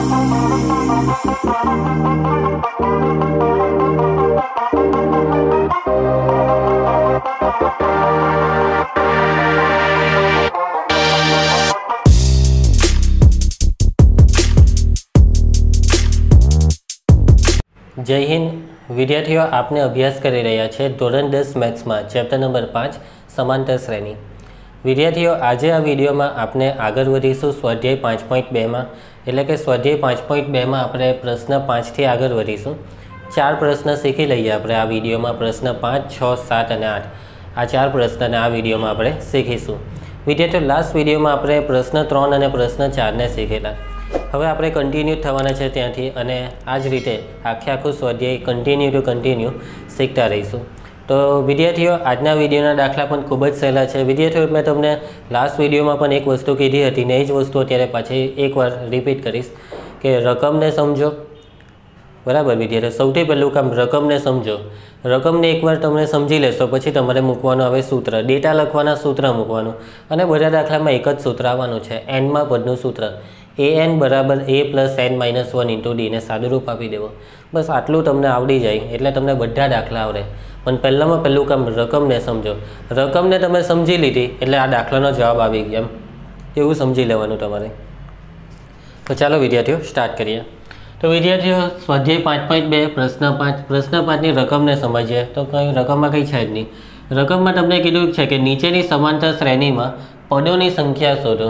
जय हिंद विद्यार्थियों, आपने अभ्यास कर रहा है धोरण 10 मैथ्स में चैप्टर नंबर 5 समांतर श्रेणी। विद्यार्थियों, आज आ वीडियो में आपने आगे वधीशुं स्वाध्याय 5.2 में, एटले के स्वाध्याय 5.2 में आपणे प्रश्न 5 थी आगे वधीशुं। 4 प्रश्न शीखी लईए आपणे आ वीडियो में। प्रश्न 5, 6, 7 और 8 आ 4 प्रश्न आ वीडियो में आपणे शीखीशुं। विद्यार्थियों, लास्ट वीडियो में आपणे प्रश्न 3 और प्रश्न 4 ने शीखेला। હવે આપણે કન્ટિન્યુ થવાના છે ત્યાંથી, અને આ જ રીતે આખું સ્વાધ્યાય કન્ટિન્યુ શીખતા રહીશું। તો વિદ્યાર્થીઓ, આજના વિડીયોના દાખલા પણ ખૂબ જ સહેલા છે। વિદ્યાર્થીઓ, મેં તમને લાસ્ટ વિડીયોમાં પણ એક વસ્તુ કીધી હતી ને એ જ વસ્તુ અત્યારે પાછી એકવાર રિપીટ કરીશ કે રકમને સમજો। બરાબર વિદ્યાર્થીઓ, સૌથી પહેલું કામ રકમને સમજો। રકમને એકવાર તમે સમજી લેશો પછી તમારે મૂકવાનું આવે સૂત્ર, ડેટા લખવાના સૂત્ર મૂકવાનું, અને બધા દાખલામાં એક જ સૂત્ર આવવાનું છે, એનમાં પદનું સૂત્ર an बराबर a plus n minus 1 into D ने सादुरूप आपी देवो। बस आटलू तमने आवड़ी जाए एटले तमने बधा दाखला आवड़े। पण पहेलामां पहेलुं काम रकम ने समझो। रकम ने तमे समझी लीधी एटले आ दाखलानो जवाब आवी गयो, एवुं समझी लेवानुं तमारे। तो चालो विद्यार्थीओ स्टार्ट करिए। तो विद्यार्थीओ, स्वाध्याय 5.2 प्रश्न 5 नी रकम ने समझीए। तो कई रकम में कई है ज नहीं। रकम में तमने कीधुं छे के नीचेनी समांतर श्रेणी में पदों की संख्या शोधो।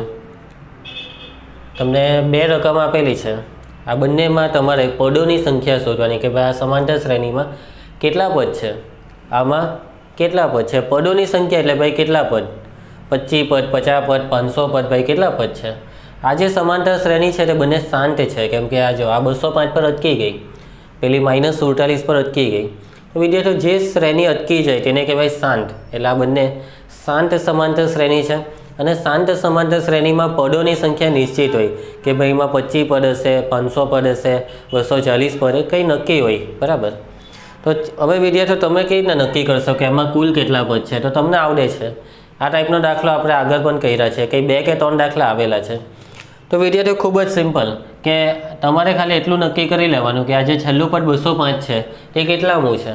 तमने 2 रकम आपेली है, आ बंने में तमारे पदों की संख्या शोधवानी के भाई आ समांतर श्रेणी में केटला पद है, आमां केटला पद है। पदों की संख्या एटले भाई केटला पद, 25 पद, 50 पद, 500 पद, भाई केटला पद है। आज समांतर श्रेणी है तो बने शांत है, केम के आ जो आ 205 पर अटकी गई, पेली -47 पर अटकी गई। तो विद्यार्थीओ, जे श्रेणी अटकी जाए तेने कहेवाय शांत, एटले आ बंने शांत समांतर श्रेणी है। અને શાંત સમાંતર શ્રેણીમાં પદોની સંખ્યા નિશ્ચિત હોય કે ભાઈ એમાં 25 પદ હશે, 500 પદ હશે, 240 પદ, કંઈ નક્કી હોય, બરાબર। તો હવે વિદ્યાર્થીઓ, તમે કેવી રીતના નક્કી કરશો કે એમાં કુલ કેટલા પદ છે? તો તમને આવડે છે આ ટાઈપનો દાખલો આપણે આગળ પણ કર્યા છે, કંઈ 2 કે 3 દાખલા આવેલા છે। તો વિદ્યાર્થીઓ, ખૂબ જ સિમ્પલ કે તમારે ખાલી એટલું નક્કી કરી લેવાનું કે આ જે છેલ્લું પદ 205 છે તે કેટલામું છે।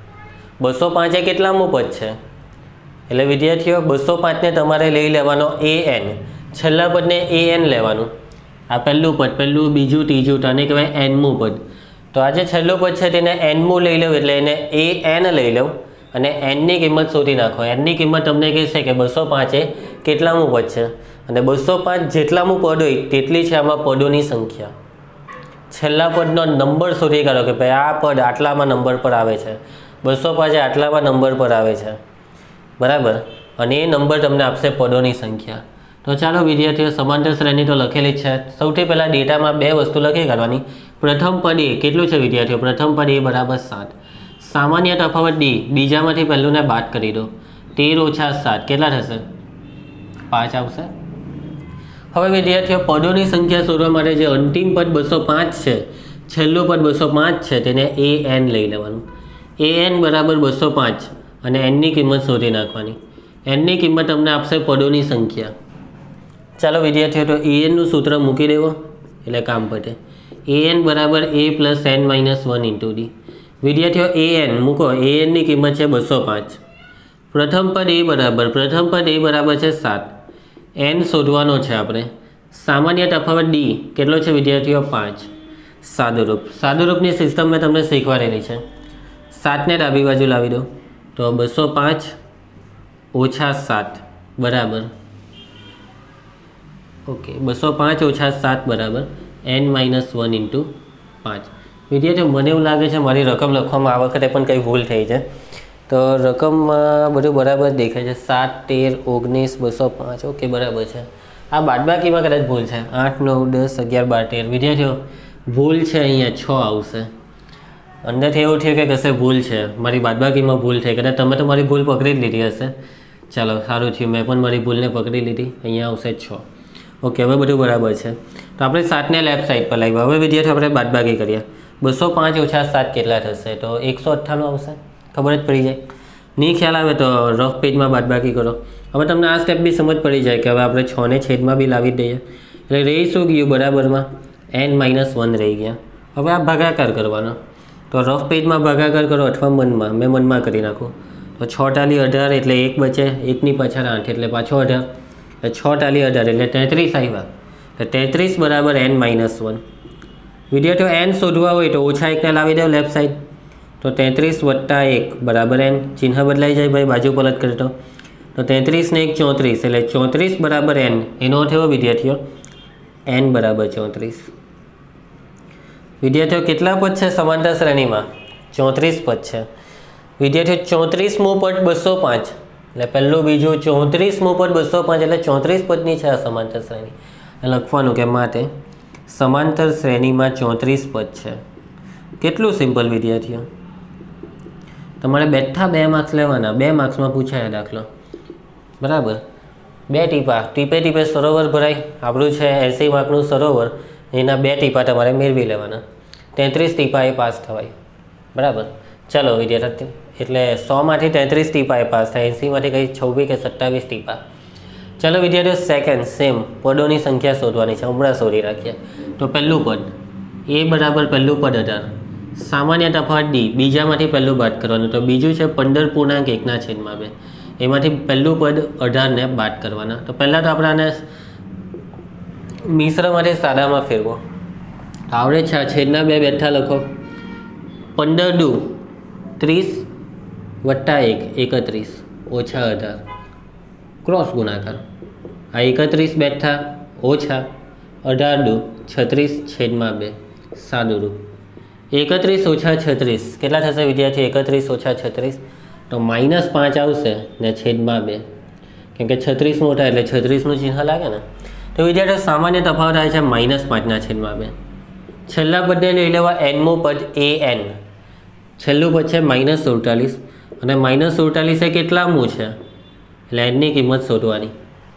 205 એ કેટલામું પદ છે? એટલે વિદ્યાર્થીઓ, 205 ને તમારે લઈ લેવાનો an, છેલ્લા પદને an લેવાનું। આ પહેલું પદ, પહેલું, બીજું, ત્રીજું, તો આને કહેવાય nમું પદ। તો આ જે છેલ્લું પદ છે તેને nમું લઈ લઉં એટલે એને an લઈ લઉં અને nની કિંમત શોધી નાખો। nની કિંમત તમને કહેશે કે 205 એ કેટલામું પદ છે, અને 205 જેટલામું પદ હોય તેટલી છે આમાં પદોની સંખ્યા। છેલ્લા પદનો નંબર શોધી કાઢો કે ભાઈ આ પદ આટલામાં નંબર પર આવે છે, 205 આટલામાં નંબર પર આવે છે, बराबर। અને એ નંબર તમને આપશે પદોની સંખ્યા। તો ચાલો વિદ્યાર્થીઓ, સમાંતર શ્રેણી તો લખેલી જ છે। સૌથી પહેલાં ડેટામાં 2 વસ્તુ લખી કાઢવાની। પ્રથમ પદ એ કેટલું છે વિદ્યાર્થીઓ? પ્રથમ પદ એ બરાબર 7। સામાન્ય તફાવત ડી, બીજામાંથી પહેલુંને બાદ કરી દો। 13 - 7 કેટલા થશે? 5 આવશે। હવે વિદ્યાર્થીઓ, પદોની સંખ્યા શોધવા માટે જે અંતિમ પદ 205 છે, છેલ્લું પદ 205 છે, તેને an લઈ લેવાનું। an બરાબર 205 અને એનની કિંમત શોધી નાખવાની। એનની કિંમત તમને આપશે પદોની સંખ્યા। ચાલો વિદ્યાર્થીઓ, તો an નું સૂત્ર મૂકી દેવો એટલે કામ પતે। an બરાબર a plus n minus 1 into D. વિદ્યાર્થીઓ, an મૂકો, an ની કિંમત છે 205। પ્રથમ પદ a બરાબર છે 7, n શોધવાનો છે આપણે। સામાન્ય તફાવત ડી કેટલો છે વિદ્યાર્થીઓ? 5। સાદુરૂપની સિસ્ટમ મેં તમને શીખવાડેલી છે। 7 ને ડાબી બાજુ લાવી દો तो 205 - 7 बराबर, ओके, 205 - 7 बराबर n-1 इंटू 5। विद्यार्थियों, મને એવું લાગે છે મારી રકમ લખવામાં આ વખતે પણ કંઈ ભૂલ થઈ છે। તો રકમમાં બધું બરાબર દેખાય છે, 7, 13, 19, 205, ઓકે બરાબર છે। આ બાદબાકીમાં કદાચ ભૂલ છે, 8, 9, 10, 11, 12, 13। વિદ્યાર્થીઓ, ભૂલ છે અહીંયા 6 આવશે। अंदर एवं थयुं कि कशे भूल है, मारी बादबाकी में भूल थई, कदाच तमे तो मारी भूल पकड़ी ज लीधी हशे। चलो सारूँ थयुं, मैं पण मारी भूल ने पकड़ी लीधी। अहींया आवशे 6, ओके, हवे बधुं बराबर है। तो आपणे 7 ने लेफ्ट साइड पर लाव्या। हवे विद्यार्थी आपणे बादबाकी करीए। 205 - 7 केटला थशे? तो 198 आवशे। खबर ज पड़ी जाए। नहीं ख्याल आवे तो रफ पेज में बादबाकी करो। हवे तमने आ स्टेप भी समझ पड़ी जाए कि हवे आपणे 6 ने छेद में भी लावी दईए। એટલે રહી શું ગયું બરાબરમાં? n-1 રહી ગયા। હવે આ ભાગાકાર કરવાનો, તો રફ પેજમાં ભાગાકાર કરો અથવા મનમાં, મેં મનમાં કરી નાખું। તો 6 ટાલી 18 એટલે 1 બચે, 1ની પાછળ 8 એટલે પાછો 18, 6 ટાલી 18 એટલે 33 આવ્યા। તો 33 બરાબર n-1। વિદ્યાર્થીઓ n શોધવા હોય તો ઓછા 1ને લાવી દો લેફ્ટ સાઈડ, તો 33 + 1 બરાબર n, ચિહ્ન બદલાઈ જાય ભાઈ બાજુ પલટ કરતો, તો 33 ને 1 34 એટલે 34 બરાબર n। એનો અર્થ એવો વિદ્યાર્થીઓ n બરાબર 34। વિદ્યાર્થીઓ કેટલા પદ છે સમાંતર શ્રેણીમાં? 34 પદ છે વિદ્યાર્થીઓ। 34મું પદ 205 એટલે પહેલું બીજું 34મું પદ 205 એટલે 34 પદની છે આ સમાંતર શ્રેણી। લખવાનું કે માટે સમાંતર શ્રેણીમાં 34 પદ છે। કેટલું સિમ્પલ વિદ્યાર્થીઓ, તમારે બેઠા 2 માર્ક્સ લેવાના, 2 માર્ક્સમાં પૂછાય દાખલો, બરાબર। 2 ટીપા, ટીપે ટીપે સરોવર ભરાય, આપણું છે 80 માર્કનું સરોવર, એના 2 ટીપા તમારે મેળવી લેવાના, 33 ટીપાએ પાસ થવાય, બરાબર। ચાલો વિદ્યાર્થી, એટલે 100માંથી 33 ટીપાએ પાસ થાય, 80માંથી કંઈ 26 કે 27 ટીપા। ચાલો વિદ્યાર્થીઓ સેકન્ડ સેમ પદોની સંખ્યા શોધવાની છે, હમણાં શોધી રાખીએ। તો પહેલું પદ a બરાબર પહેલું પદ 18, સામાન્ય તફાવત d, બીજામાંથી પહેલું બાદ કરવાનું, તો બીજું છે 15.1/2, એમાંથી પહેલું પદ 18 ને બાદ કરવાના। તો પહેલાં તો આપણે આને મિશ્રમાંથી સાદામાં ફેરવો, આવડે છે। આ છેદના 2 બેઠા લખો, 15 દુ 30 + 1 31 ઓછા 18, ક્રોસ ગુણાકાર, આ 31 બેઠા ઓછા 18 દુ 36/2 સાદું રૂપ, 31 ઓછા 36 કેટલા થશે વિદ્યાર્થી? 31 ઓછા 36 તો -5 આવશે ને છેદમાં 2, કેમ કે 36 મોટા એટલે 36નું ચિહ્ન લાગે ને। તો વિદ્યાર્થીઓ સામાન્ય તફાવત આવે છે -5/2। છેલ્લા પદને લઈ લેવા nમું પદ an, છેલ્લું પદ છે -47 અને -47 એ કેટલામું છે એટલે nની કિંમત શોધવાની।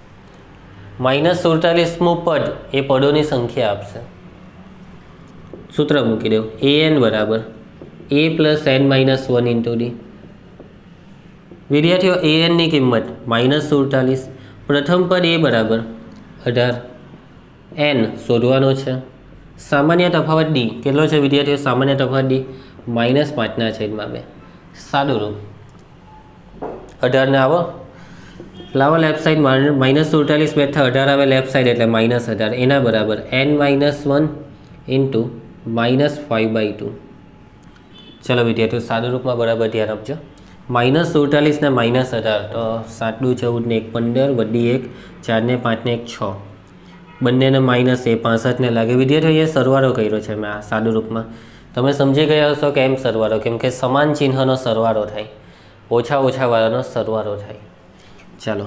-47મું પદ એ પદોની સંખ્યા આપશે, સૂત્ર મૂકી દો, an બરાબર a + n-1 × d। વિદ્યાર્થીઓ an ની કિંમત -47, પ્રથમ પદ a બરાબર 18, n શોધવાનો છે, સામાન્ય તફાવત d કેટલો છે વિદ્યાર્થીઓ? સામાન્ય તફાવત d -5/2 સાદું રૂપ, 18 ને આવો લાવો લેફ્ટ સાઈડ, -47 બેઠા 18 આવે લેફ્ટ સાઈડ એટલે -18, એના બરાબર n-1 × -5/2। ચલો વિદ્યાર્થીઓ સાદું રૂપમાં બરાબર ધ્યાન આપજો, -47 ને -18 તો 7 દુ 14 ને 1 15 વડી 1 4 ને 5 ને 1 6, બંનેને માઇનસ એ 65 ને લાગે। વિદ્યાર્થીઓ એ સરવાળો કર્યો છે મેં આ સાદું રૂપમાં, તમે સમજી ગયા હશો કે એમ સરવાળો, કેમ કે સમાન ચિહ્નનો સરવાળો થાય, ઓછા ઓછા વાળાનો સરવાળો થાય। ચાલો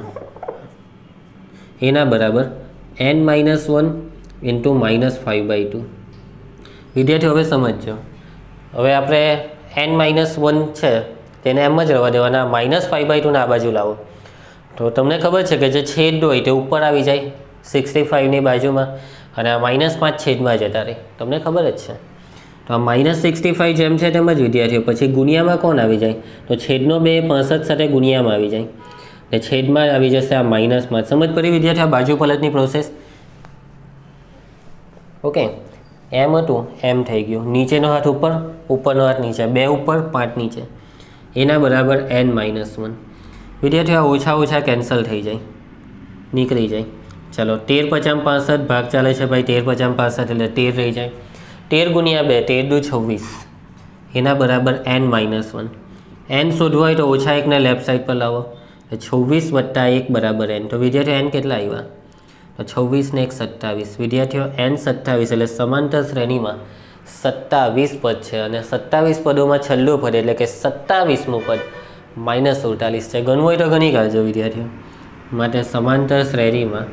એના બરાબર n-1 × -5/2। વિદ્યાર્થીઓ હવે સમજજો, હવે આપણે n-1 છે તેને એમ જ રહેવા દેવાના, -5/2 ને આ બાજુ લાવો તો તમને ખબર છે કે જે છેદ હોય તે ઉપર આવી જાય 65ની બાજુમાં, અને આ -5 છેદમાં જતા રહે, તમને ખબર જ છે। તો આ -65 જેમ છે તેમ જ વિદ્યાર્થીઓ પછી ગુણ્યામાં કોણ આવી જાય? તો છેદનો 2 65 સાથે ગુણ્યામાં આવી જાય ને છેદમાં આવી જશે આ -5। સમજ પડી વિદ્યાર્થીઓ આ બાજુ પલટની પ્રોસેસ? ઓકે, એમ હતું એમ થઈ ગયું, નીચેનો હાથ ઉપર, ઉપરનો હાથ નીચે, 2 ઉપર 5 નીચે, એના બરાબર n-1। વિદ્યાર્થીઓ આ ઓછા ઓછા કેન્સલ થઈ જાય, નીકળી જાય। ચલો 13 × 50 65 ભાગ ચાલે છે ભાઈ, 13 × 50 65 એટલે 13 રહી જાય, 13 × 2 13 દુ 26, એના બરાબર n-1। n શોધવા હોય તો ઓછા 1 ને લેફ્ટ સાઈડ પર લાવો, 26 + 1 બરાબર n। તો વિદ્યાર્થીઓ n કેટલા આવ્યા? તો 26 ને 1 27। વિદ્યાર્થીઓ n 27 એટલે સમાંતર શ્રેણીમાં 27 પદ છે, અને 27 પદોમાં છેલ્લું પદ એટલે કે 27મું પદ -47 છે। ગણવું હોય તો ગણી કાઢજો વિદ્યાર્થીઓ, માટે સમાંતર શ્રેણીમાં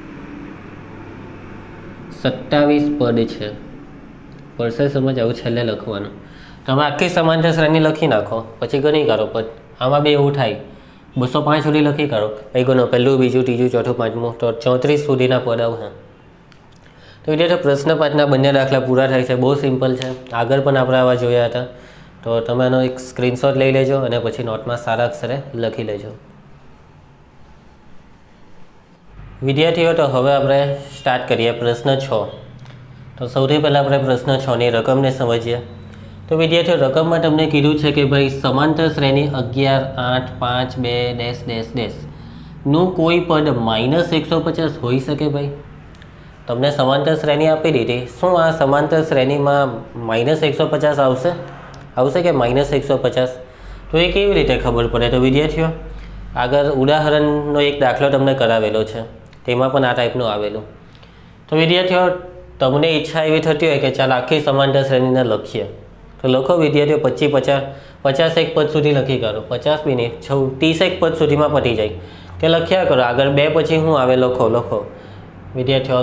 27 પદ છે, પડશે સમજ? આવું છેલ્લે લખવાનું, તમે આખી સમાંતર શ્રેણી લખી નાખો પછી ગણી કાઢો પદ, આમાં બી એવું થાય 205 સુધી લખી કાઢો, એ ગણો પહેલું બીજું ત્રીજું ચોથું પાંચમું, તો 34 સુધીના પદ આવશે। તો વિદ્યાર્થીઓ પ્રશ્ન 5ના બંને દાખલા પૂરા થાય છે, બહુ સિમ્પલ છે, આગળ પણ આપણે આવા જોયા હતા, તો તમે આનો એક સ્ક્રીનશોટ લઈ લેજો અને પછી નોટમાં સારા અક્ષરે લખી લેજો। વિદ્યાર્થીઓ તો હવે આપણે સ્ટાર્ટ કરીએ પ્રશ્ન 6। तो સૌથી પહેલાં આપણે પ્રશ્ન 6 ની રકમને સમજીએ। તો વિદ્યાર્થીઓ રકમમાં તમને કીધું છે કે ભાઈ સમાંતર શ્રેણી 11 8 5 2 ડેશ ડેશ ડેશ નું કોઈ પદ -150 હોઈ શકે ભાઈ? તમને સમાંતર શ્રેણી આપી દીધી, શું આ સમાંતર શ્રેણીમાં -150 આવશે કે -150? તો એ કેવી રીતે ખબર પડે? તો વિદ્યાર્થીઓ આગળ ઉદાહરણનો એક દાખલો તમને કરાવેલો છે, તેમાં પણ આ ટાઈપનું આવેલું। તો વિદ્યાર્થીઓ તમને ઈચ્છા એવી થતી હોય કે ચાલ આખી સમાંતર શ્રેણીને લખીએ, તો લખો વિદ્યાર્થીઓ 25 50 એક પદ સુધી લખી કાઢો, 50 બી નહીં 30 એક પદ સુધીમાં પતી જાય કે લખ્યા કરો। આગળ 2 પછી શું આવે લખો વિદ્યાર્થીઓ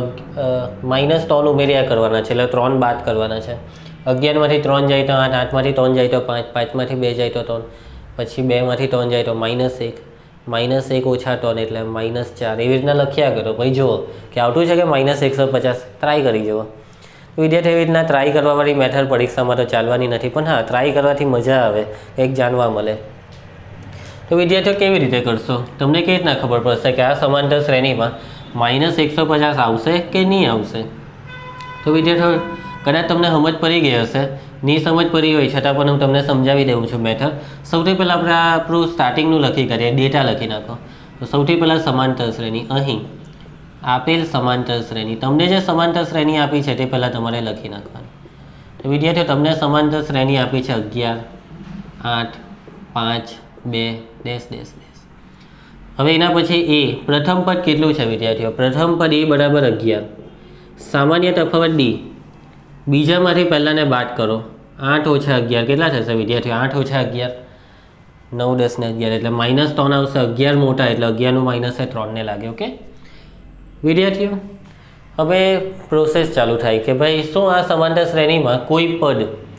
-3 ઉમેર્યા કરવાના છે, એટલે 3 બાદ કરવાના છે। 11 માંથી 3 જાય તો 8, 8 માંથી 3 જાય તો 5, 5 માંથી 2 જાય તો 3, પછી 2 માંથી 3 જાય તો -1, -1 ઓછા 3 એટલે -4, એવી રીતના લખ્યા કરો। ભાઈ જુઓ કે આવતું છે કે -150, ટ્રાય કરી જુઓ। વિદ્યાર્થી એવી રીતના ટ્રાય કરવાવાળી મેથડ પરીક્ષામાં તો ચાલવાની નથી, પણ હા ટ્રાય કરવાથી મજા આવે, એક જાણવા મળે। તો વિદ્યાર્થીઓ કેવી રીતે કરશો? તમને કેવી રીતના ખબર પડશે કે આ સમાંતર શ્રેણીમાં -150 આવશે કે નહીં આવશે? તો વિદ્યાર્થીઓ કદાચ તમને સમજ પડી ગઈ હશે, નહીં સમજ પડી હોય છતાં પણ હું તમને સમજાવી દઉં છું મેથડ। સૌથી પહેલાં આપણે આપણું સ્ટાર્ટિંગનું લખી કરીએ, ડેટા લખી નાખો। તો સૌથી પહેલાં સમાંતર શ્રેણી, અહીં આપેલ સમાંતર શ્રેણી, તમને જે સમાંતર શ્રેણી આપી છે તે પહેલાં તમારે લખી નાખવાની। તો વિદ્યાર્થીઓ તમને સમાંતર શ્રેણી આપી છે 11 8 5 2 ડેશ ડેશ ડેશ। હવે એના પછી એ પ્રથમ પદ કેટલું છે વિદ્યાર્થીઓ? પ્રથમ પદ એ બરાબર 11, સામાન્ય તફાવત ડી, બીજામાંથી પહેલાંને બાદ કરો, 8 ઓછા 11 કેટલા થશે વિદ્યાર્થીઓ? 8 ઓછા 11 9 10 ને 11 એટલે -3 આવશે। 11 મોટા એટલે 11નું માઇનસ એ 3 ને લાગે। ઓકે વિદ્યાર્થીઓ હવે પ્રોસેસ ચાલુ થાય કે ભાઈ શું આ સમાંતર શ્રેણીમાં કોઈ પદ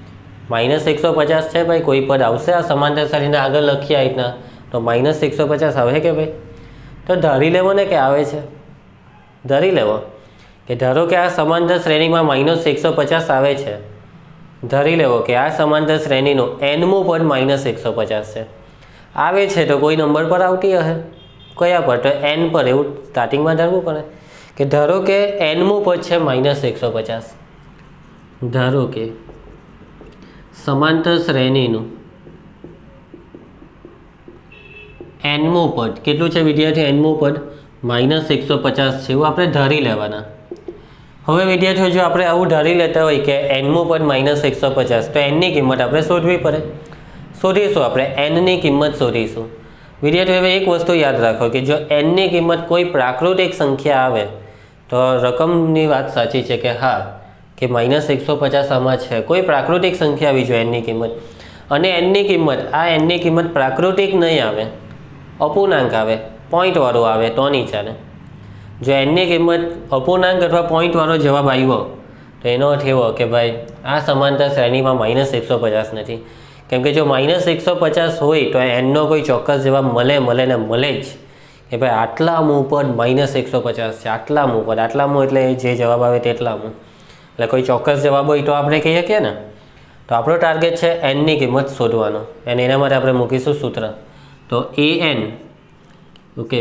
-150 છે ભાઈ? કોઈ પદ આવશે આ સમાંતર શ્રેણીને આગળ લખીએ આ રીતના તો -150 આવે કે ભાઈ? તો ધારી લેવો ને કે આવે છે, ધારી લેવો કે ધારો કે આ સમાંતર શ્રેણીમાં -150 આવે છે, ધારી લેવો કે આ સમાંતર શ્રેણીનું nમું પદ -150 છે, આવે છે તો કોઈ નંબર પર આવતી હશે, કયા પર? તો n પર, એવું સ્ટાર્ટિંગમાં ધારવું પડે કે ધારો કે nમું પદ છે -150, ધારો કે સમાંતર શ્રેણીનું nમું પદ કેટલું છે વિદ્યાર્થી? nમું પદ -150 છે, એવું આપણે ધારી લેવાના। હવે વિદ્યાર્થીઓ જો આપણે આવું ધારી લેતા હોય કે nમું પદ -150, તો nની કિંમત આપણે શોધવી પડે। શોધીશું આપણે nની કિંમત શોધીશું। વિદ્યાર્થીઓ હવે એક વસ્તુ યાદ રાખો કે જો nની કિંમત કોઈ પ્રાકૃતિક સંખ્યા આવે તો રકમની વાત સાચી છે કે હા કે -150 આમાં છે, કોઈ પ્રાકૃતિક સંખ્યા આવી જોઈએ nની કિંમત, અને nની કિંમત પ્રાકૃતિક નહીં આવે, અપૂર્ણાંક આવે, પોઈન્ટવાળો આવે તો નહીં ચાલે। જો nની કિંમત અપૂર્ણાંક અથવા પોઈન્ટવાળો જવાબ આવ્યો તો એનો અર્થ એવો કે ભાઈ આ સમાંતર શ્રેણીમાં -150 નથી, કેમ કે જો -150 હોય તો nનો કોઈ ચોક્કસ જવાબ મળે જ કે ભાઈ આટલામું પદ -150 છે, આટલામું એટલે જે જવાબ આવે તેટલામું, એટલે કોઈ ચોક્કસ જવાબ હોય તો આપણે કહીએ કે ને। તો આપણો ટાર્ગેટ છે nની કિંમત શોધવાનો, અને એના માટે આપણે મૂકીશું સૂત્ર, તો an। ઓકે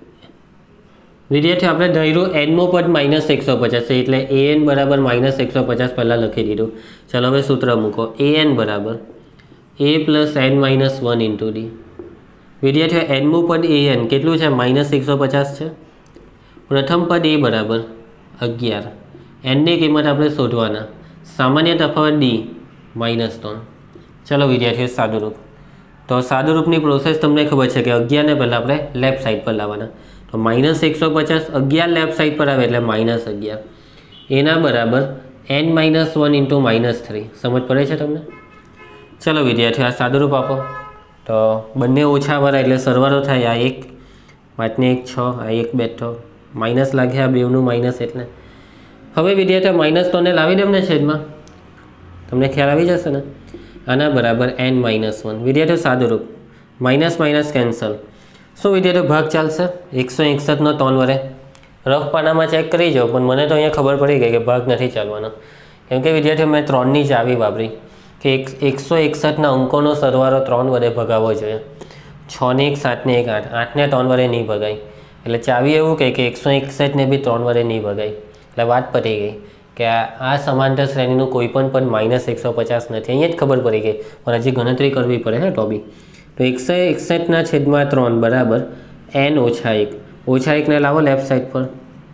વિદ્યાર્થી આપણે ધાર્યું nમું પદ -150 છે એટલે an બરાબર -150 પહેલાં લખી દીધું। ચાલો હવે સૂત્ર મૂકો, an બરાબર a + n-1 × d। વિદ્યાર્થીઓ nમું પદ an કેટલું છે? -150 છે। પ્રથમ પદ a બરાબર 11, nની કિંમત આપણે શોધવાના, સામાન્ય તફાવત d -3। ચાલો વિદ્યાર્થીઓ સાદુરૂપ, તો સાદુરૂપની પ્રોસેસ તમને ખબર છે કે 11 ને પહેલાં આપણે લેફ્ટ સાઈડ પર લાવવાના, તો -150 11 લેફ્ટ સાઈડ પર આવે એટલે -11, એના બરાબર n-1 × -3। સમજ પડે છે તમને? ચલો વિદ્યાર્થીઓ આ સાદુરૂપ આપો, તો બંને ઓછાવાળા એટલે સરવાળો થાય, આ 1 5 ને 1 6, આ 1 બેઠો, માઇનસ લાગે આ બેવનું માઇનસ એટલે। હવે વિદ્યાર્થીઓ -3 ને લાવી દે ને છેદમાં, તમને ખ્યાલ આવી જશે ને? આના બરાબર n-1। વિદ્યાર્થીઓ સાદુરૂપ, માઇનસ કેન્સલ, શું વિદ્યાર્થીઓ ભાગ ચાલશે? 161નો 3 વડે રફ પાનામાં ચેક કરી જાઓ, પણ મને તો અહીંયા ખબર પડી ગઈ કે ભાગ નથી ચાલવાનો, કેમ કે વિદ્યાર્થીઓ મેં 3ની ચાવી વાપરી કે 161ના અંકોનો સરવાળો 3 વડે ભગાવવો જોઈએ। 6 ને 1 7 ને 1 8, 8 ને 3 વડે નહીં ભગાય, એટલે ચાવી એવું કહે કે 161 ને બી 3 વડે નહીં ભગાય, એટલે વાત પતી ગઈ। કે આ સમાંતર શ્રેણીનું કોઈ પણ પદ -150 નથી. અહીંયા જ ખબર પડી ગઈ, પણ હજી ગણતરી કરવી પડે હે તો બી. તો 161/3 બરાબર n - 1 ઓછા 1 ને લાવો લેફ્ટ સાઈડ પર.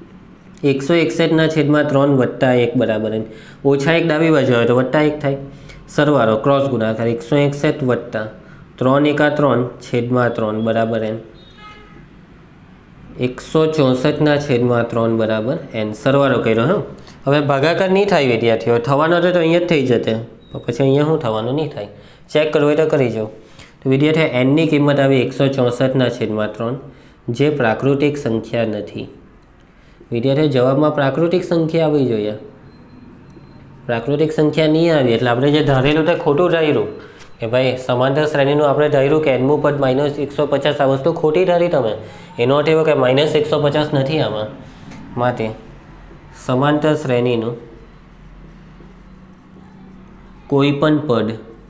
161/3 વત્તા 1 બરાબર n. ઓછા 1 ડાબી બાજુ આવે તો વત્તા 1 થાય. સરવાળો ક્રોસ ગુણાકાર 161 વત્તા 3 × 3/3 બરાબર n. 164/3 બરાબર n. સરવાળો કર્યો. હા, હવે ભાગાકાર નહીં થાય વિદ્યાર્થીઓ, થવાનો તો અહીંયા જ થઈ જતે, પછી અહીંયા શું થવાનું નહીં થાય. ચેક કરવું હોય તો કરી જાઓ. તો વિદ્યાર્થીઓ nની કિંમત આવી 164/3, જે પ્રાકૃતિક સંખ્યા નથી. વિદ્યાર્થીઓ જવાબમાં પ્રાકૃતિક સંખ્યા આવવી જોઈએ. પ્રાકૃતિક સંખ્યા નહીં આવી એટલે આપણે જે ધારેલું તે ખોટું ધાર્યું કે ભાઈ સમાંતર શ્રેણીનું આપણે ધાર્યું કે nમું પદ -150. આ વસ્તુ ખોટી ધારી તમે. એનો અર્થ એવો કે -150 નથી આમાં. માટે સમાંતર શ્રેણીનું કોઈ પણ પદ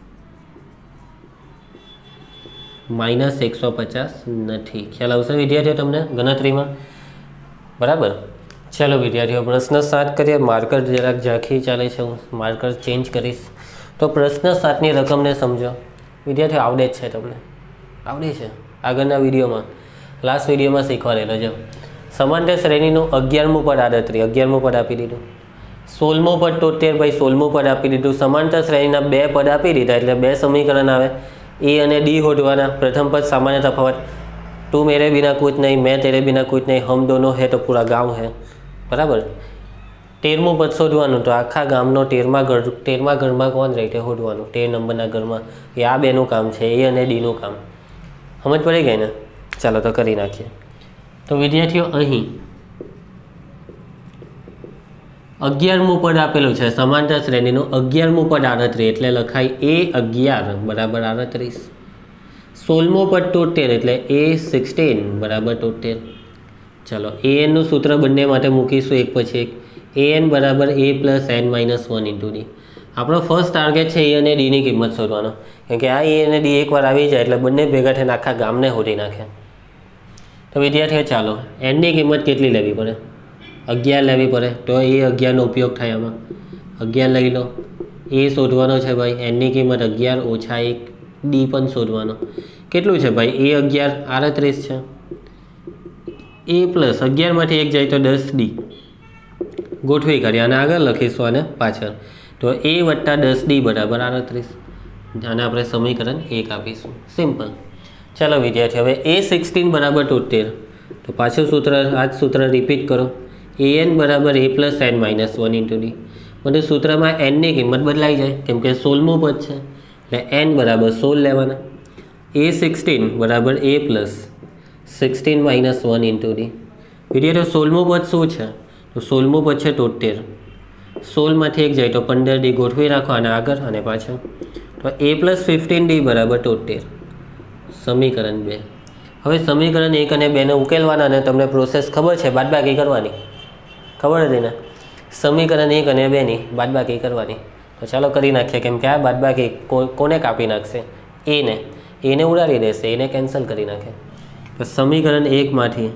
-150 નથી. ખ્યાલ આવશે વિદ્યાર્થીઓ તમને ગણતરીમાં? બરાબર. ચાલો વિદ્યાર્થીઓ પ્રશ્ન 7 કરીએ. માર્કર જરાક ઝાંખી ચાલે છે, હું માર્કર ચેન્જ કરીશ. તો પ્રશ્ન 7ની રકમને સમજો વિદ્યાર્થીઓ. આવડે જ છે તમને, આવડે છે આગળના વિડીયોમાં, લાસ્ટ વિડીયોમાં શીખવાડેલો છે. સમાંતર શ્રેણીનું 11મું પદ આડત્રી, 11મું પદ આપી દીધું. 16મું પદ 73, ભાઈ 16મું પદ આપી દીધું. સમાંતર શ્રેણીના 2 પદ આપી દીધા એટલે 2 સમીકરણ આવે. એ અને ડી હોદવાના. પ્રથમ પદ સામાન્ય તફાવત, તું મેરે बिना कुछ नहीं, मैं तेरे बिना कुछ नहीं, हम दोनों है तो पूरा गाँव है. બરાબર. 13મું પદ શોધવાનું. તો આખા ગામનો 13મા ઘરમાં કોણ રહે તે શોધવાનું. 13 નંબરના ઘરમાં. એ આ બેનું કામ છે, એ અને ડીનું કામ. સમજ પડી ગઈ ને? ચાલો તો કરી નાખીએ. તો વિદ્યાર્થીઓ અહીં 11મું પદ આપેલું છે સમાંતર શ્રેણીનું. 11મું પદ 38 એટલે લખાય A11 બરાબર 38. 16મું પદ 73 એટલે A16 બરાબર 73. ચાલો an નું સૂત્ર બંને માટે મૂકીશું એક પછી એક. an બરાબર a + n - 1 × d. આપણો ફર્સ્ટ ટાર્ગેટ છે એ અને ડીની કિંમત શોધવાનો, કેમ કે આ એ અને ડી એકવાર આવી જાય એટલે બંને ભેગા થઈને આખા ગામને શોધી નાખે. તો વિદ્યાર્થીઓ ચાલો એનની કિંમત કેટલી લેવી પડે? 11 લેવી પડે. તો એ 11નો ઉપયોગ થાય આમાં. 11 લઈ લો. એ શોધવાનો છે ભાઈ, એનની કિંમત 11 ઓછા 1. ડી પણ શોધવાનો. કેટલું છે ભાઈ? એ 11 38 છે. એ પ્લસ 11માંથી 1 જાય તો 10d. ગોઠવી કરી અને આગળ લખીશું આને પાછળ. તો a વત્તા 10d બરાબર 38. આને આપણે સમીકરણ 1 આપીશું. સિમ્પલ. ચાલો વિદ્યાર્થી હવે A16 બરાબર 73. તો પાછું સૂત્ર, આ જ સૂત્ર રિપીટ કરો. an બરાબર a + n - 1 × d. બધું સૂત્રમાં nની કિંમત બદલાઈ જાય કેમ કે 16મું પદ છે એટલે n બરાબર 16 લેવાના. A16 બરાબર a + 16 - 1 × d. વિદ્યાર્થીઓ 16મું પદ શું છે? તો 16મું પદ છે 73. 16માંથી 1 જાય તો 15d. ગોઠવી રાખો અને આગળ અને પાછળ. તો a + 15d બરાબર 73. સમીકરણ 2. હવે સમીકરણ 1 અને 2ને ઉકેલવાના અને તમને પ્રોસેસ ખબર છે બાદબાકી કરવાની. ખબર હતી ને? સમીકરણ 1 અને 2ની બાદબાકી કરવાની. તો ચાલો કરી નાખીએ, કેમ કે આ બાદબાકી કોને કાપી નાખશે? એને ઉડાડી દેશે, એને કેન્સલ કરી નાખે. તો સમીકરણ 1માંથી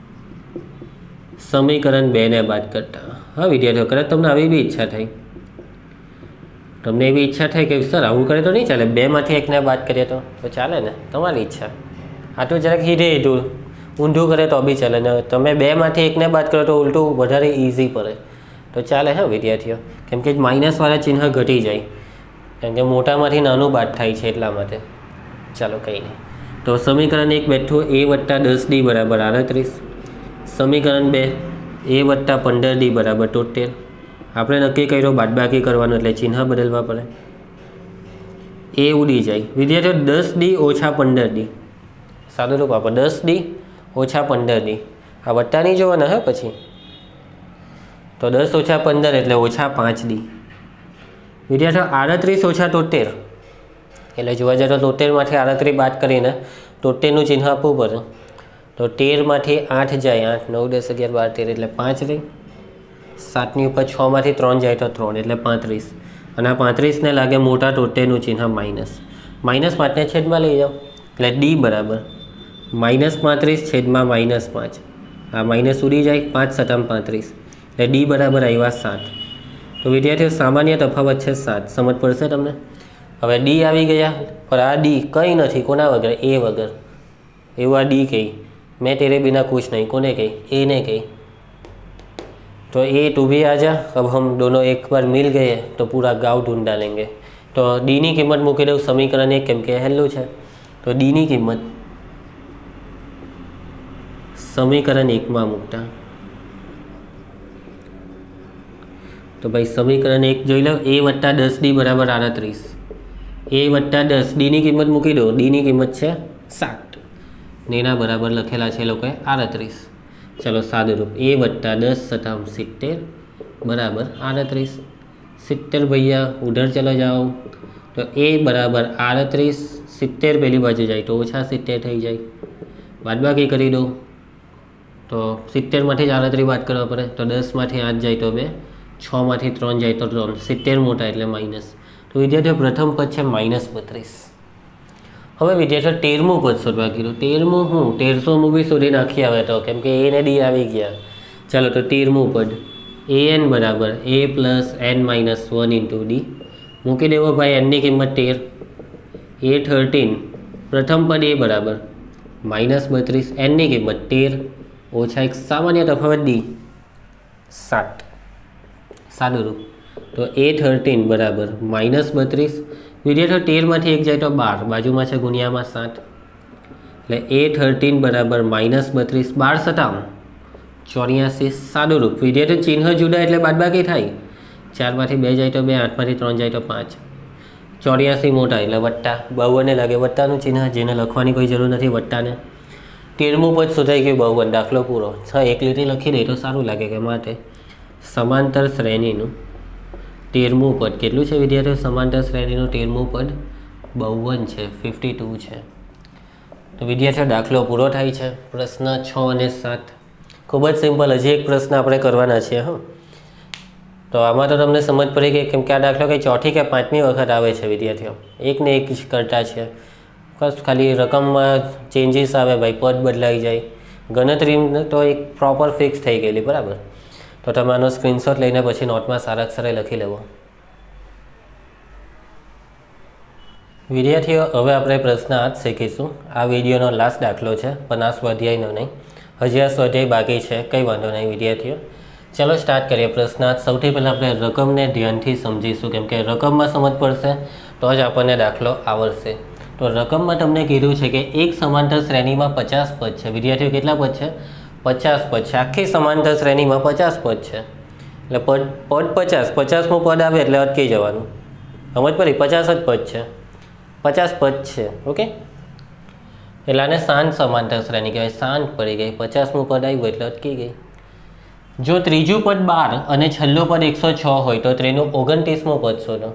સમીકરણ 2ને બાદ કરતા. હા વિદ્યાર્થીઓ, કદાચ તમને આવી બી ઈચ્છા થઈ, તમને એવી ઈચ્છા થાય કે સર આવું કરે તો નહીં ચાલે, 2માંથી 1ને બાદ કરીએ તો ચાલે ને? તમારી ઈચ્છા. આ તો જરાક હીધું ઊંધું કરે તો બી ચાલે ને. તમે 2માંથી 1ને બાદ કરો તો ઉલટું વધારે ઇઝી પડે. તો ચાલે હા વિદ્યાર્થીઓ, કેમ કે માઇનસવાળા ચિહ્ન ઘટી જાય, કેમ કે મોટામાંથી નાનું બાદ થાય છે એટલા માટે. ચાલો કંઈ નહીં. તો સમીકરણ 1 બેઠું a વત્તા 10d બરાબર 38. સમીકરણ 2 a વત્તા 15d બરાબર 73. આપણે નક્કી કર્યો બાદબાકી કરવાનું એટલે ચિહ્ન બદલવા પડે. એ ઉડી જાય વિદ્યાર્થીઓ. 10d ઓછા 15d. સાદું રૂપ આપો, 10d ઓછા 15d. આ વત્તા નહીં જોવાના હે પછી. તો 10 ઓછા 15 એટલે ઓછા 5d. વિદ્યાર્થીઓ 38 ઓછા 73 એટલે જોવા જાય તો 73માંથી 38 બાદ કરીને 73નું ચિહ્ન આપવું પડે. તો 13માંથી 8 જાય, 8 9 10 11 12 13 એટલે 5 રહી. 7ની ઉપર 6માંથી 3 જાય તો 3 એટલે 35. અને આ 35ને લાગે મોટા 73નું ચિહ્ન માઇનસ. -5ને છેદમાં લઈ જાઓ એટલે d બરાબર -35 છેદમાં -5. આ માઇનસ ઉડી જાય, 5 × 7 = 35 એટલે d બરાબર આવ્યા 7. तो विद्यार्थीओ सामान्य तफावत है 7। समझ पड़शे तमने। हवे डी आवी गया पर आ डी कई नहीं कोना वगर ए वगर एवं आ डी कही मैं तेरे बिना कुछ नहीं कोने कही ए ने कही तो ए टू भी आ जा। अब हम दोनों एक बार मिल गए तो पूरा गाँव ढूंढ डालेंगे। तो डी की किंमत मूकी दઉં समीकरण 1 केम के हेलू है तो डी की किंमत समीकरण 1 में मूकता तो भाई समीकरण 1 जो लो ए वट्टा 10 डी बराबर 38 ए वट्टा 10 डी की किंमत मूकी दो डी की किंमत है 7 नेना बराबर लखेला है लोग 38। चलो सादुरूप ए वट्टा 10 सताम 70 बराबर 38 70 भैया उधर चला जाओ तो ए बराबर 38 70 पहली बाजू जाए तो ओछा 70 थी जाए बादबाकी करी दो तो 70 में 38 बात करवा पड़े तो 10 में 8 जाए तो 2 6 में 3 जाए तो 3 70 मोटा एटले माइनस। तो विद्यार्थी प्रथम पद है -32। हवे विद्यार्थी 13मु पद शोधवा कीधुं 13मु हूँ 1300 भी शोधी नाखी आवे तो केम के ए ने डी आवी गया। चलो तो 13मु पद ए एन बराबर A plus N minus 1 into D मूकी देवो भाई एन की किंमत 13 ए 13 प्रथम पद ए बराबर -32 एन की किंमत 13 ओछा एक सामान्य तफावत डी 7 सादुरूप तो ए 13 बराबर -32 विद्यार्थी 13 में 1 जाए तो 12 बाजू में है गुणिया में 7 એટલે ए 13 बराबर -32 12 સતામ 84 सादुरूप विद्यार्थी चिन्ह जुदा એટલે બાદબાકી થાય 4 में 2 जाए तो 2 8 में 3 जाए तो 5 84 मोटा એટલે वट्टा 52 लागे वट्टाનું चिन्ह जेने लखवानी कोई जरूर नहीं वट्टा ने 13मु पद शोधाई गયું 52 दाखलो पूरो 6 एक લીટી લખી દે तो सारूँ लगे के माटे समांतर श्रेणीનું 13मु पद केटलुं छे विद्यार्थी समांतर श्रेणीનું 13मु पद 52 है 52 है। तो विद्यार्थी दाखलो पूरो थाय छे। प्रश्न 6 और 7 खूब ज सिंपल। हजी एक प्रश्न आपणे करवाना छे। हाँ तो आमां तो तमने समझ पड़ी गई केम के आ दाखलो कई चौथी के पांचमी वखत आवे छे विद्यार्थीओ एक ने एक करता है बस खाली रकम में चेन्जीस आवे भाई पद बदलाई जाए गणतरी तो एक प्रॉपर फिक्स थी गई बराबर। तो तमे आनो स्क्रीनशॉट लईने पछी नोट में सारा अक्षरे लखी लेवो। विद्यार्थीओ हवे आपणे प्रश्न आज शीखीशुं। आ विडियोनो लास्ट दाखलो है पण आ स्वाध्यायनो नहीं हजी आ स्वाध्याय बाकी है कई वांधो नहीं विद्यार्थीओ। चलो स्टार्ट करिए प्रश्न। आज सौथी पहला अपने रकम ने ध्यानथी समझीशुं केम के रकम में समझ पड़शे तो ज आपने दाखलो आवड़शे। तो रकम में तमने कीधुं छे कि एक समांतर श्रेणी में 50 पद है। विद्यार्थीओ केटला पद है 50 पद है। आखी समांतर श्रेणी में 50 पद है એટલે पद 50 50मु पद आवे એટલે अटकी जवानुं। समझ पड़ी 50 ज पद है 50 पद है। ओके એટલે આને શાંત समांतर श्रेणी कहेवाय। शांत पड़ी गई 50मु पद आव्युं એટલે अटकी गई। जो त्रीजू पद 12 और छेल्लू पद 106 हो तो तेनुं 29मु पद शोधो।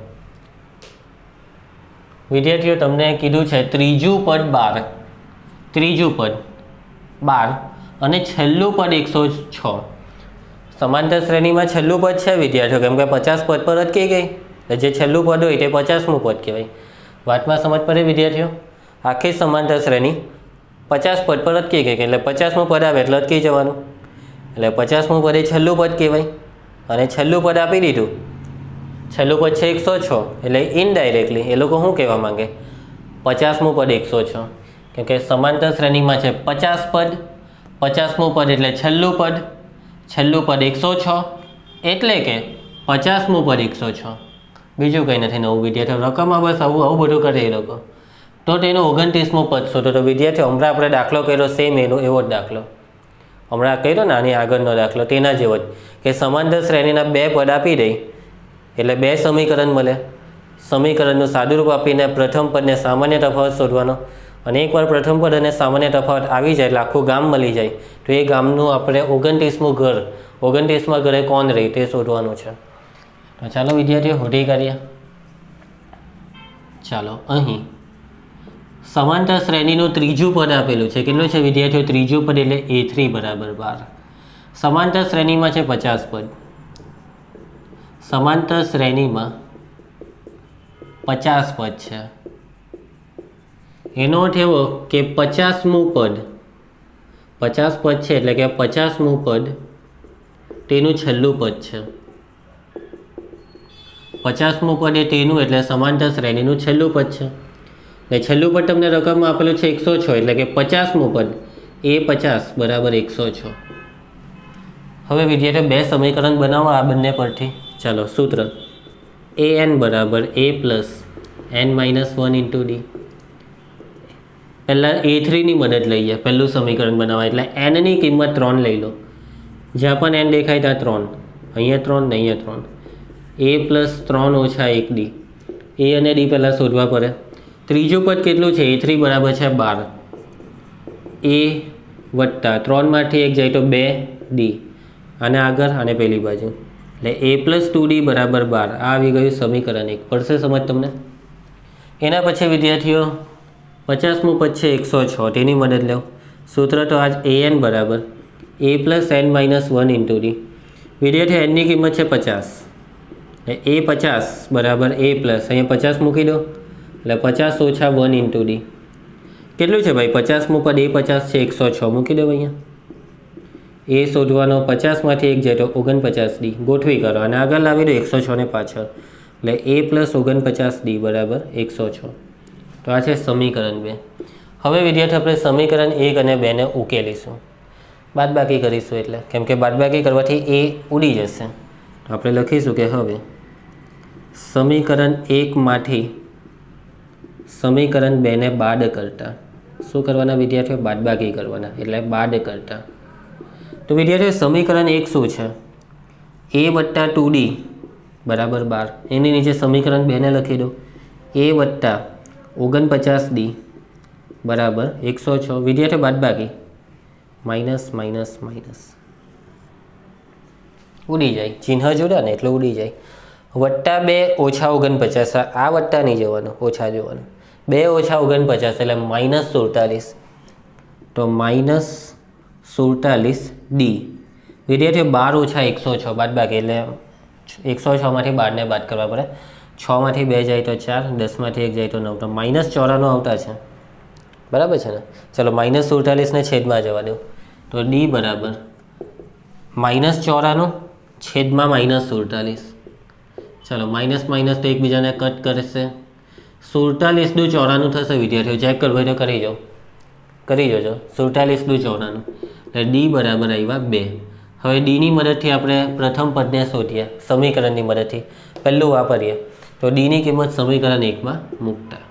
विद्यार्थीओ तमने कीधुं छे त्रीजू पद 12 त्रीजू पद 12 और छेल्लू पद 106 समांतर श्रेणी में छेल्लू पद है विद्यार्थीओ केम के 50 पद पर अटकी गई जे छेल्लू पद होय ते 50मु पद कहेवाय। वात में समझ पड़े विद्यार्थीओ आखी समांतर श्रेणी 50 पद पर अटकी गई એટલે 50मु पद आवे એટલે अटकी जवानुं એટલે 50मु पद ए छेल्लू पद कहेवाय अने छेल्लू पद आपी दीधुं छेल्लू पद छे 106 એટલે इनडायरेक्टली ए लोको शुं कहेवा मांगे 50मु पद 106 केम के समांतर श्रेणी में छे 50 पद 50मु पद एटले छेल्लू पद 106 एटले के 50मु पद 106 बीजू कई नहीं नवुं विद्यार्थी रकम में बस आवुं आवुं बधुं करे ए लोको। तो तेनुं 29मु पद शोधो। तो विद्यार्थी हमणां आपणे दाखलो कर्यो सेम एवो ज दाखलो हमणां कर्यो ने आनी आगळनो दाखलो तेना जेवो ज के समांतर श्रेणीना 2 पद आपी दई एटले 2 समीकरण मळे। समीकरणनुं सादुरूप आपीने प्रथम पदने सामान्य तफावत शोधवानो अने एकवार प्रथम पद अने सामान्य तफावत आवी जाय एटले आखुं गाम मळी जाय तो ए गामनुं आपणे 29मुं घर 29मा घरे कोण रहे ते शोधवानुं छे। तो चलो विद्यार्थीओ शोधी काढीए। चलो अहीं समांतर श्रेणीનું ત્રીજું પદ આપેલું છે કેટલું છે વિદ્યાર્થીઓ ત્રીજું પદ એટલે A3 બરાબર 12 समांतर श्रेणीમાં છે 50 પદ समांतर श्रेणीમાં 50 પદ છે એનો અર્થ એવો કે 50મું પદ 50 પદ છે એટલે કે 50મું પદ તેનું છેલ્લું પદ છે 50મું પદ એ તેનું એટલે સમાંતર શ્રેણીનું છેલ્લું પદ છે ને છેલ્લું પદ તમને રકમમાં આપેલું છે 106 એટલે કે 50મું પદ એ 50 બરાબર 106. હવે વિદ્યાર્થીઓ બે સમીકરણ બનાવો આ બંને પરથી. ચાલો સૂત્ર an બરાબર a plus n-1 into D. પહેલાં a3ની મદદ લઈએ. પહેલું સમીકરણ બનાવવા એટલે nની કિંમત 3 લઈ લો. જ્યાં પણ n દેખાય ત્યાં 3, અહીંયા 3 ને અહીંયા 3. a પ્લસ 3 ઓછા 1 ડી. a અને ડી પહેલાં શોધવા પડે. ત્રીજું પદ કેટલું છે? a3 બરાબર છે 12. a વત્તા 3માંથી 1 જાય તો 2 ડી. અને આગળ અને પેલી બાજુ એટલે a પ્લસ 2d બરાબર 12. આ આવી ગયું સમીકરણ 1. પડશે સમજ તમને? એના પછી વિદ્યાર્થીઓ 50મું પદ છે 106, તેની મદદ લો. સૂત્ર તો આજ an બરાબર a plus n-1 into D. વિદ્યાર્થીઓ nની કિંમત છે 50, a 50 બરાબર a પ્લસ અહીંયા 50 મૂકી દો એટલે 50 ઓછા 1 ઇન્ટુ ડી. કેટલું છે ભાઈ? 50મું પદ a 50 છે 106 મૂકી દો અહીંયા. એ શોધવાનો 50માંથી 1 જાય તો 49 ડી. ગોઠવી કરો અને આગળ લાવી દો 106 ને પાછળ એટલે a પ્લસ 49 ડી બરાબર 106. તો આ છે સમીકરણ 2. હવે વિદ્યાર્થી આપણે સમીકરણ 1 અને 2 ને ઉકેલીશું. બાદબાકી કરીશું એટલે કેમ કે બાદબાકી કરવાથી a ઉડી જશે. તો આપણે લખીશું કે હવે સમીકરણ 1માંથી સમીકરણ 2 ને બાદ કરતા શું કરવાના વિદ્યાર્થીઓ? બાદબાકી કરવાના એટલે બાદ કરતા. તો વિદ્યાર્થીઓ સમીકરણ 1 શું છે? a વત્તા 2d બરાબર 12. એની નીચે સમીકરણ 2 ને લખી દો. a વત્તા 49d બરાબર 106. વિદ્યાર્થીઓ બાદબાકી માઇનસ માઇનસ માઇનસ ઉડી જાય. ચિહ્ન જોડે ને એટલે ઉડી જાય. વત્તા 2 ઓછા 49. આ વત્તા નહીં જવાનું, ઓછા જોવાનું. 2 ઓછા 49 એટલે માઇનસ 47. તો માઇનસ 47d. વિદ્યાર્થીઓ 12 ઓછા 106 બાદબાકી એટલે 106માંથી 12 ને બાદ કરવા પડે. 6માંથી 2 જાય તો 4, 10માંથી 1 જાય તો 9. તો માઇનસ 94 આવતા છે. બરાબર છે ને? ચલો માઇનસ 47 ને છેદમાં જવા દો. તો d બરાબર માઇનસ 94 છેદમાં માઇનસ 47. ચલો માઇનસ માઇનસ તો એકબીજાને કટ કરશે. 47 દુ 94 થશે વિદ્યાર્થીઓ. ચેક કરવું હોય તો કરી જાઓ, કરી જોજો. 47 દુ 94 એટલે ડી બરાબર આવ્યા 2. હવે ડીની મદદથી આપણે પ્રથમ પદને શોધીએ સમીકરણની મદદથી. પહેલું વાપરીએ તો ડીની કિંમત સમીકરણ 1માં મૂકતા.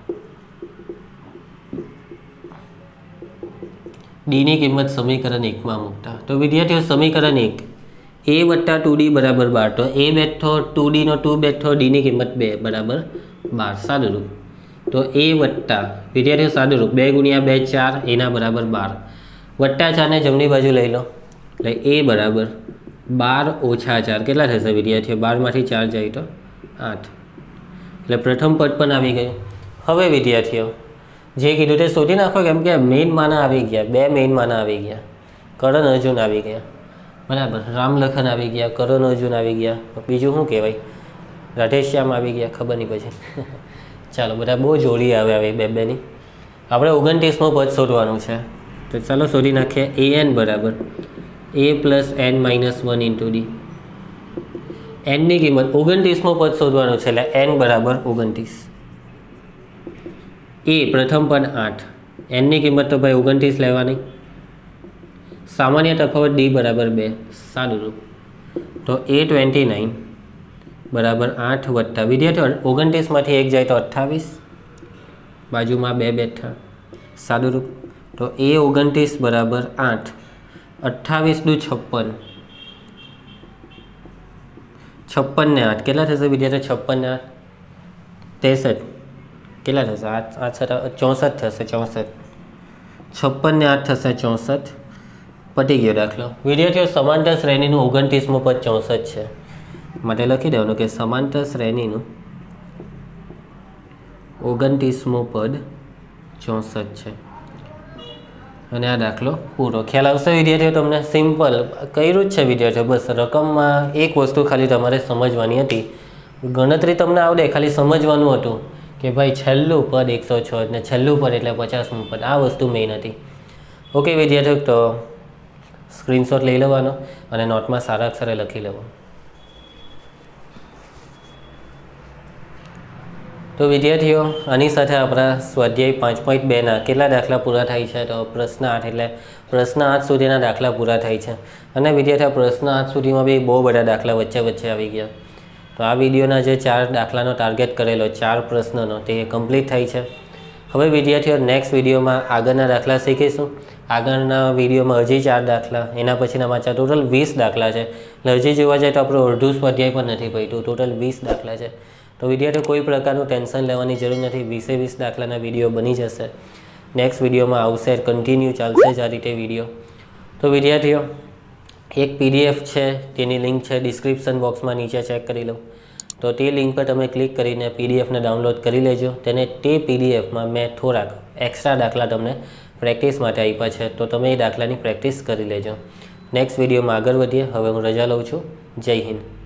ડીની કિંમત સમીકરણ 1માં મૂકતા. તો વિદ્યાર્થીઓ સમીકરણ 1 a વત્તા 2d બરાબર 12. તો a બેઠો 2d નો 2 બેઠો ડીની કિંમત 2 બરાબર 12. સાદુરૂપ. તો a વત્તા વિદ્યાર્થીઓ સાદુરૂપ 2 ગુણ્યા 2 4 એના બરાબર 12. વત્તા 4 ને જમણી બાજુ લઈ લો એટલે a બરાબર 12 ઓછા 4 કેટલા થશે વિદ્યાર્થીઓ? 12માંથી 4 જાય તો 8. એટલે પ્રથમ પદ પણ આવી ગયું. હવે વિદ્યાર્થીઓ જે કીધું તે શોધી નાખો કેમ કે મેઇન માના આવી ગયા. 2 મેઇન માના આવી ગયા. કરણ અર્જુન આવી ગયા. બરાબર. રામલખન આવી ગયા, કરણ અર્જુન આવી ગયા. બીજું શું કહેવાય? રાધેશ્યામ આવી ગયા. ખબર નહીં પછી. ચાલો બધા બહુ જોડી આવે બેની. આપણે 29મું પદ શોધવાનું છે. તો ચાલો શોધી નાખીએ. an બરાબર a plus n-1 into D. nની કિંમત 29મું પદ શોધવાનું છે એટલે n બરાબર 29. a પ્રથમ પદ 8. nની કિંમત તો ભાઈ 29 લેવાની. સામાન્ય તફાવત d બરાબર 2. સાદુરૂપ. તો a 29 બરાબર 8 વત્તા વિદ્યાર્થીઓ 29માંથી 1 જાય તો 28. બાજુમાં 2 બેઠા. સાદુરૂપ. તો a 29 બરાબર 8. 28 દુ 56. 56 ને 8 કેટલા થશે વિદ્યાર્થીઓ? 56 ને 8 63. કેટલા થશે? 64 થશે. 64. 56 ને 8 થશે 64. પતી ગયો દાખલો. વિદ્યાર્થીઓ સમાંતર શ્રેણીનું 29મું પદ 64 છે. માટે લખી દેવાનું કે સમાંતર શ્રેણીનું 29મું પદ 64 છે. અને આ દાખલો પૂરો. ખ્યાલ આવશે વિદ્યાર્થીઓ તમને? સિમ્પલ કર્યું જ છે વિદ્યાર્થીઓ. બસ રકમમાં એક વસ્તુ ખાલી તમારે સમજવાની હતી. ગણતરી તમને આવડે, ખાલી સમજવાનું હતું કે ભાઈ છેલ્લું પદ 106 અને છેલ્લું પદ એટલે 50મું પદ. આ વસ્તુ મેઇન હતી. ઓકે વિદ્યાર્થીઓ, તો સ્ક્રીનશોટ લઈ લેવાનો અને નોટમાં સારા અક્ષરે લખી લેવાનું. તો વિદ્યાર્થીઓ આની સાથે આપણા સ્વાધ્યાય 5.2ના કેટલા દાખલા પૂરા થાય છે? તો પ્રશ્ન 8 એટલે પ્રશ્ન 8 સુધીના દાખલા પૂરા થાય છે. અને વિદ્યાર્થીઓ પ્રશ્ન 8 સુધીમાં બી બહુ બધા દાખલા વચ્ચે આવી ગયા. તો આ વિડીયોના જે 4 દાખલાનો ટાર્ગેટ કરેલો 4 પ્રશ્નનો તે કમ્પ્લીટ થાય છે. હવે વિદ્યાર્થીઓ નેક્સ્ટ વિડીયોમાં આગળના દાખલા શીખીશું. આગળના વિડીયોમાં હજી 4 દાખલા, એના પછીના વાંચા ટોટલ 20 દાખલા છે. એટલે હજી જોવા જાય તો આપણું અડધું સ્વાધ્યાય પણ નથી પડ્યું. ટોટલ 20 દાખલા છે. તો વિદ્યાર્થીઓ કોઈ પ્રકારનું ટેન્શન લેવાની જરૂર નથી. 20 દાખલાના વિડીયો બની જશે. નેક્સ્ટ વિડીયોમાં આવશે, કન્ટિન્યુ ચાલશે જ આ રીતે વિડીયો. તો વિદ્યાર્થીઓ એક PDF છે, તેની લિંક છે ડિસ્ક્રિપ્શન બોક્સમાં નીચે ચેક કરી લો. તો તે લિંક પર તમે ક્લિક કરીને PDFને ડાઉનલોડ કરી લેજો. તેને તે PDFમાં મેં થોડાક એક્સ્ટ્રા દાખલા તમને પ્રેક્ટિસ માટે આપ્યા છે. તો તમે એ દાખલાની પ્રેક્ટિસ કરી લેજો. નેક્સ્ટ વિડીયોમાં આગળ વધીએ. હવે હું રજા લઉં છું. જય હિન્દ.